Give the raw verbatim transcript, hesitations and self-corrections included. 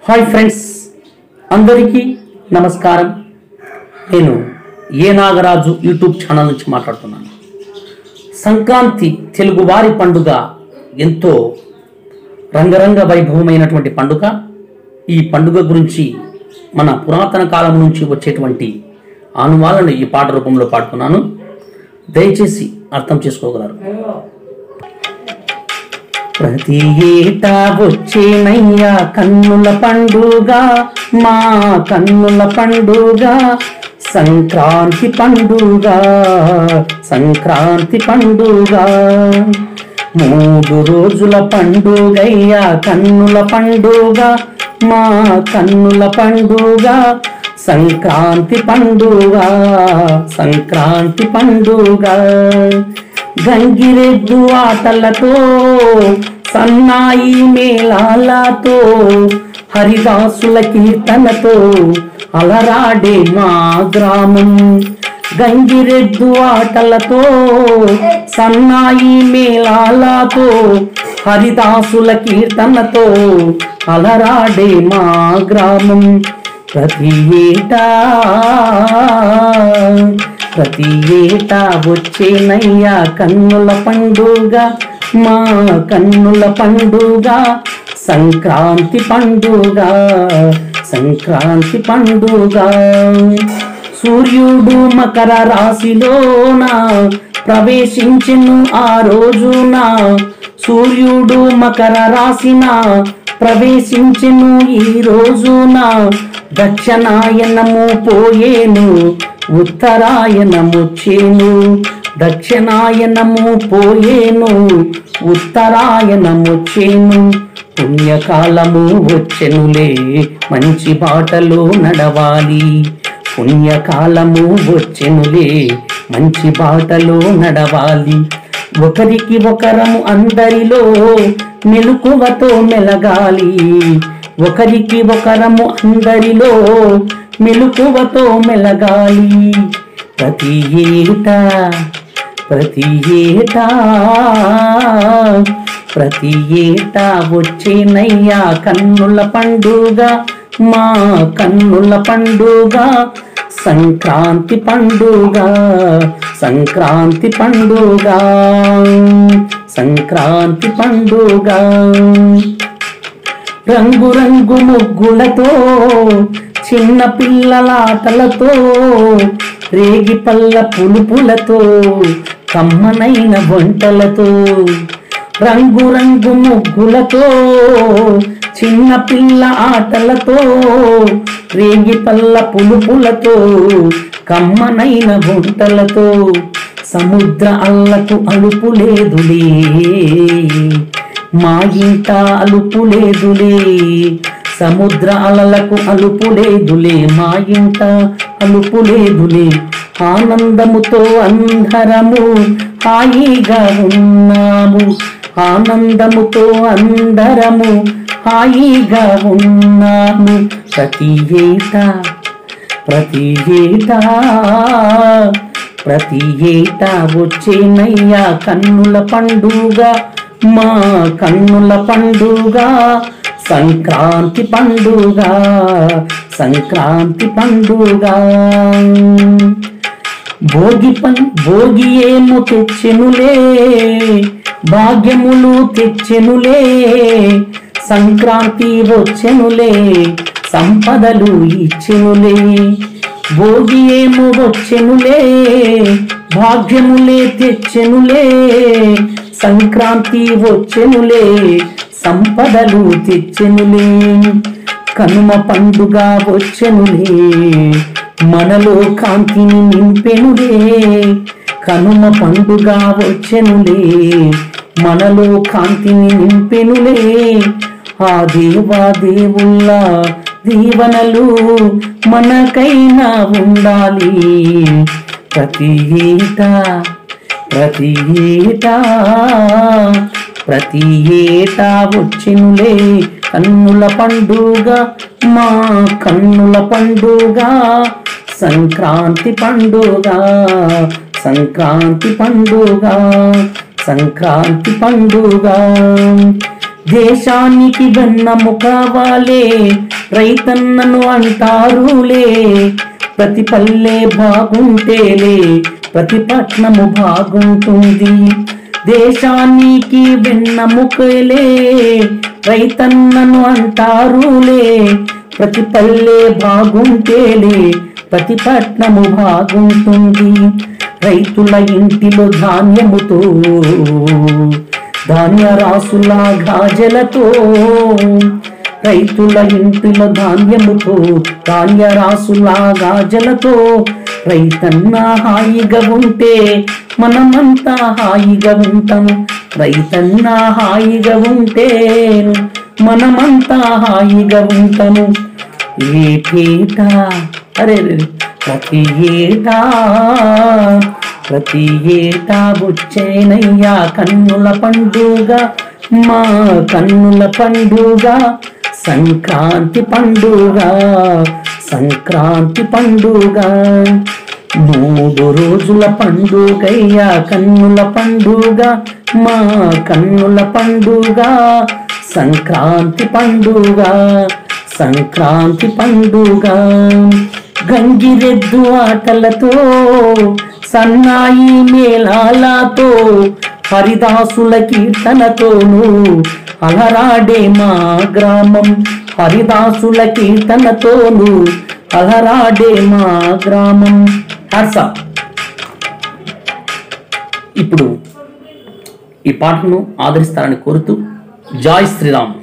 Hi friends, అందరికీ నమస్కారం. నేను ఏ నాగరాజు యూట్యూబ్ ఛానల్ నుంచి మాట్లాడుతున్నాను. సంక్రాంతి తెలుగువారి పండుగ ఎంతో రంగరంగ వైభవమైనటువంటి పండుగ. ఈ పండుగ గురించి మన పురాతన కాలం నుంచి వచ్చేటువంటి ఆనువాలను ఈ పాట రూపంలో పాడుతున్నాను. దయచేసి అర్థం చేసుకోగలరు. ప్రతి ఏటా వచ్చేనయ్యా కన్నుల పండుగ, మా కన్నుల పండుగ, సంక్రాంతి పండుగ, సంక్రాంతి పండుగ. మూడు రోజుల పండుగయ్యా కన్నుల పండుగ, మా కన్నుల పండుగ, సంక్రాంతి పండుగ, సంక్రాంతి పండుగ. గంగిరెద్దు ఆటలతో, సన్నాయి మేళాలతో, హరిదాసుల కీర్తనతో అలరాడే మా గ్రామం. గంగిరెద్దు ఆటలతో, సన్నాయి మేళాలతో, హరిదాసుల కీర్తనతో అలరాడే మా గ్రామం. ప్రతి ఏటా ప్రతి ఏటా వచ్చేనయ్యా కన్నుల పండుగ, మా కన్నుల పండుగ, సంక్రాంతి పండుగ, సంక్రాంతి పండుగ. సూర్యుడు మకర రాశిలోన ప్రవేశించెను ఆ రోజున, సూర్యుడు మకర రాశిన ప్రవేశించెను ఈ రోజున. దక్షిణాయనము పోయేను, ఉత్తరాయణమొచ్చేను, దక్షిణాయనము పోయేను, ఉత్తరాయణమొచ్చేను. పుణ్యకాలము వచ్చెనులే, మంచి బాటలో నడవాలి. పుణ్యకాలము వచ్చెనులే, మంచి బాటలో నడవాలి. ఒకరికి ఒకరము అందరిలో మెలకువతో మెలగాలి. ఒకరికి ఒకరము అందరిలో మెలకువతో మెలగాలి. ప్రతి ఏటా ప్రతి ఏటా ప్రతి ఏటా వచ్చేనయ్యా కన్నుల పండుగ, మా కన్నుల పండుగ, సంక్రాంతి పండుగ, సంక్రాంతి పండుగ, సంక్రాంతి పండుగ. రంగు రంగు ముగ్గులతో, చిన్న పిల్లలాటలతో, రేగి పళ్ళ పులుపులతో, కమ్మనైన వంటలతో. రంగు రంగు ముగ్గులతో, చిన్న పిల్ల ఆటలతో, రేగి పళ్ళ పులుపులతో, కమ్మనైన వంటలతో. సముద్ర అల్లకు అలుపు లేదులే, మా ఇంట అలుపు లేదులే. సముద్ర అలలకు అలుపు లేదులే, మా ఇంట అలుపు లేదులే. ఆనందముతో అందరము హాయిగా ఉన్నాము, ఆనందముతో అందరము హాయిగా ఉన్నాము. ప్రతి ఏటా ప్రతి ఏటా ప్రతి ఏటా వచ్చేనయ్యా కన్నుల పండుగ, మా కన్నుల పండుగ, సంక్రాంతి పండుగ, సంక్రాంతి పండుగ. భోగి పం భోగి ఏమో తెచ్చెనులే, భాగ్యములు తెచ్చెనులే. సంక్రాంతి వచ్చెనులే, సంపదలు ఇచ్చెనులే. భోగి ఏమో వచ్చెనులే, భాగ్యములే తెచ్చెనులే. సంక్రాంతి వచ్చెనులే, సంపదలు తెచ్చెనులే. కనుమ పండుగ వచ్చెనులే, మనలో కాంతిని నింపెనులే. కనుమ పండుగ వచ్చెనులే, మనలో కాంతిని నింపెనులే. ఆ దేవా దేవుళ్ళ దీవెనలు మనకైనా ఉండాలి. ప్రతి ఏటా ప్రతి ఏటా ప్రతి ఏటా వచ్చెనులే కన్నుల పండుగ, మా కన్నుల పండుగ, సంక్రాంతి పండుగ, సంక్రాంతి పండుగ, సంక్రాంతి పండుగ. దేశానికి వెన్నెముక వాలే రైతన్నను అంటారులే. ప్రతి పల్లె బాగుంటేలే ప్రతి పట్నము బాగుంటుంది. దేశానికి వెన్నెముకలే రైతన్నను అంటారులే. ప్రతి పల్లె బాగుంటేలే ప్రతి పట్నము బాగుంటుంది. రైతుల ఇంటిలో ధాన్యముతో ధాన్య రాసుల గాజలతో, రైతుల ఇంటిలో ధాన్యముతో ధాన్య రాసుల గాజలతో, రైతన్న హాయిగా ఉంటే మనమంతా హాయిగా ఉంటాము. రైతన్న హాయిగా ఉంటే మనమంతా హాయిగా ఉంటాము. ఏటేటా అరే ప్రతి ఏటా ప్రతి ఏటా వచ్చేనయ్యా కన్నుల పండుగ, మా కన్నుల పండుగ సంక్రాంతి పండుగ. సంక్రాంతి పండుగ మూడు రోజుల పండుగయ్యా కన్నుల పండుగ, మా కన్నుల పండుగ సంక్రాంతి పండుగ. సంక్రాంతి పండుగ గంగిరెద్దు ఆటలతో సన్నాయి మేళాలతో హరిదాసుల కీర్తనతోను అలరాడే మా గ్రామం. హరిదాసుల కీర్తనతోను అలరాడే మా గ్రామం. హర్ష ఇప్పుడు ఈ పాటను ఆదరిస్తారని కోరుతూ జై శ్రీరామ్.